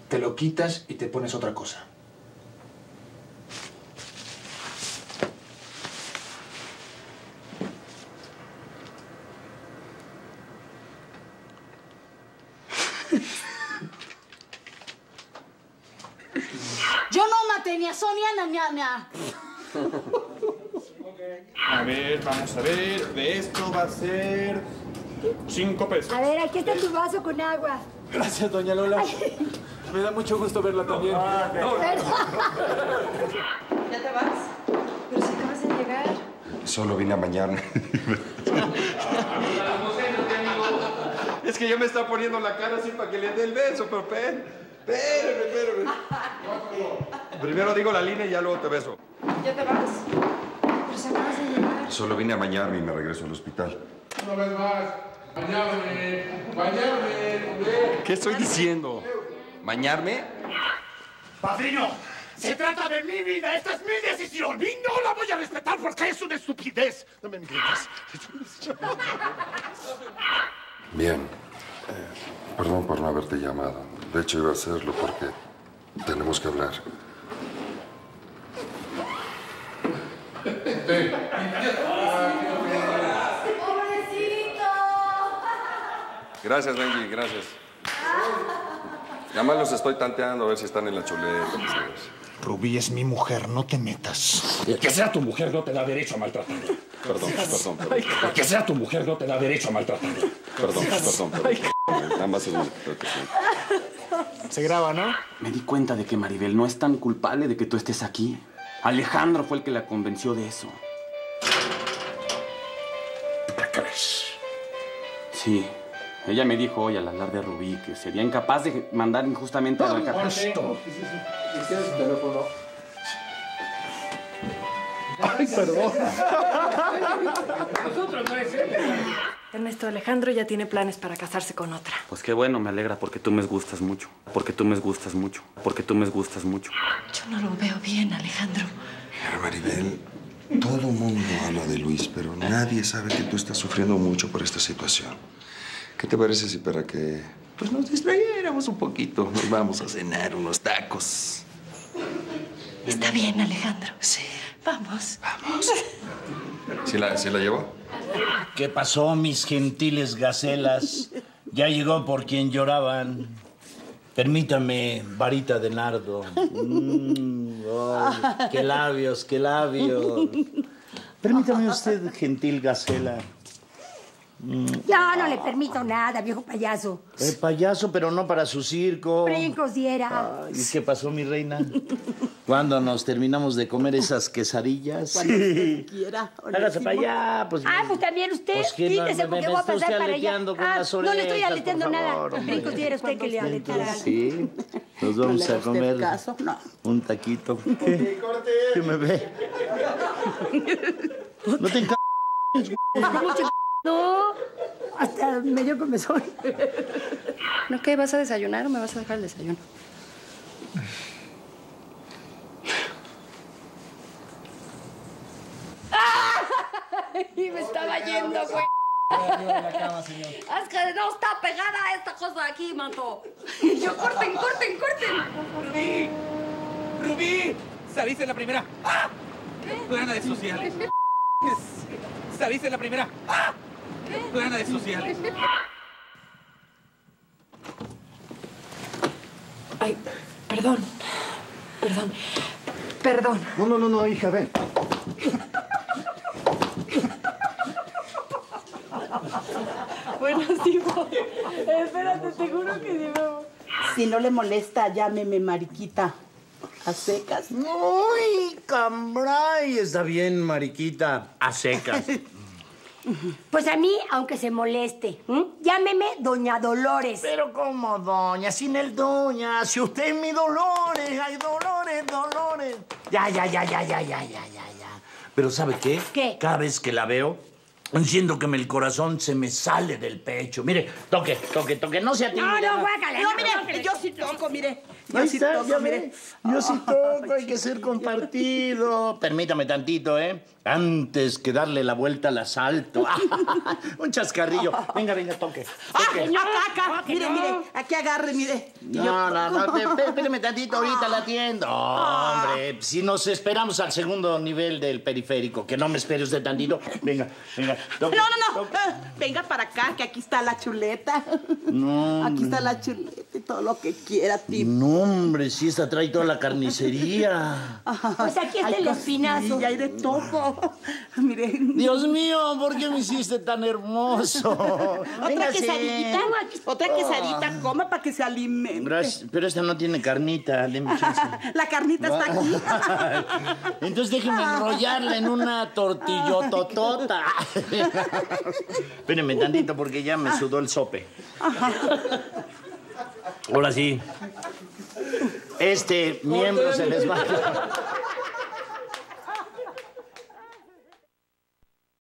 te lo quitas y te pones otra cosa. Yo no maté ni a Sonia ni a... A ver, vamos a ver. De esto va a ser 5 pesos. A ver, aquí está tu vaso con agua. Gracias, doña Lola. Me da mucho gusto verla también. ¿Ya te vas? Pero si acabas de llegar. Solo vine a bañarme. Es que yo me estaba poniendo la cara así para que le dé el beso, pero espérame. Primero digo la línea y ya luego te beso. ¿Ya te vas? Pero si acabas de llegar. Solo vine a bañarme y me regreso al hospital. Una vez más. Bañarme. ¿Qué estoy diciendo? ¿Bañarme? ¡Padrino! ¡Se trata de mi vida! ¡Esta es mi decisión! ¡Y no la voy a respetar porque es una estupidez! No me grites. Bien. Perdón por no haberte llamado. De hecho, iba a hacerlo porque tenemos que hablar. Gracias, Benji, gracias. Ya más los estoy tanteando a ver si están en la chuleta. Rubí es mi mujer, no te metas. Que sea tu mujer no te da derecho a maltratarla. Perdón. Que sea tu mujer no te da derecho a maltratarla. Perdón. Ambas es Se graba, ¿no? Me di cuenta de que Maribel no es tan culpable de que tú estés aquí. Alejandro fue el que la convenció de eso. ¿Te crees? Sí. Ella me dijo hoy al hablar de Rubí que sería incapaz de mandar injustamente a la cárcel. ¿Quieres el teléfono? Ay, perdón. Nosotros no es él. Ernesto, Alejandro ya tiene planes para casarse con otra. Pues qué bueno, me alegra porque tú me gustas mucho. Porque tú me gustas mucho. Yo no lo veo bien, Alejandro. Pero Maribel, todo el mundo habla de Luis, pero nadie sabe que tú estás sufriendo mucho por esta situación. ¿Qué te parece si para que pues nos distrayéramos un poquito nos vamos a cenar unos tacos? Está bien, Alejandro. Sí. Vamos. ¿Sí la llevó? ¿Qué pasó, mis gentiles gacelas? Ya llegó por quien lloraban. Permítame, varita de nardo. Ay, qué labios. Permítame usted, gentil gacela. No le permito nada, viejo payaso. Payaso, pero no para su circo. Brincos diera. Ay, ¿qué pasó, mi reina? ¿Cuándo nos terminamos de comer esas quesadillas? Cuando usted quiera. Hágase para allá, pues. Pues también usted. Pues que Quítese porque voy a pasar para allá. Con las No le estoy orejas, aleteando por nada. favor, hombre. Brincos diera usted que le aletea. Sí, nos vamos a comer un taquito. ¿Qué? ¿Qué me ve? No te No, hasta medio comezón. ¿No qué? ¿Vas a desayunar o me vas a dejar el desayuno? Y me estaba yendo, güey. Es que no está pegada esta cosa de aquí, manto. Y yo, corten. ¡Rubí! Saliste en la primera. ¡Ah! Plana de sociales. Saliste en la primera. ¡Ah! Plana de sociales. Ay, perdón. No, hija, ven. Bueno, sí, voy. Espérate, te juro que sí me voy. Si no le molesta, llámeme mariquita. A secas. ¡Uy, cambray! Está bien, mariquita. A secas. Pues a mí, aunque se moleste, llámeme Doña Dolores. Pero ¿cómo, doña? Sin el doña. Si usted es mi Dolores. Ay, Dolores. Ya. Pero ¿sabe qué? ¿Qué? Cada vez que la veo, Siento que el corazón se me sale del pecho. Mire, toque. No se atiende. No, guácala. No, mire, yo sí toco, mire. Yo Ahí sí está, toco, ya mire. ve. Yo sí toco, hay que ser compartido. Permítame tantito, ¿eh? Antes que darle la vuelta al asalto. Un chascarrillo. Venga, toque. Acá. Mire, aquí agarre, mire. No, espérame tantito, ahorita la atiendo. Hombre, si nos esperamos al segundo nivel del periférico, que no me espere usted tantito. Venga, toque. No. Venga para acá, que aquí está la chuleta. No, aquí está la chuleta y todo lo que quiera, tipo. No, hombre, sí, esta trae toda la carnicería. Pues aquí está el espinazo. Y hay de todo. Mire. Dios mío, ¿por qué me hiciste tan hermoso? Otra quesadita, coma para que se alimente. Gracias, pero esta no tiene carnita, deme chance. La carnita está aquí. Entonces déjeme enrollarla en una tortillototota. Espérenme tantito porque ya me sudó el sope. Ahora sí. Este miembro se les va.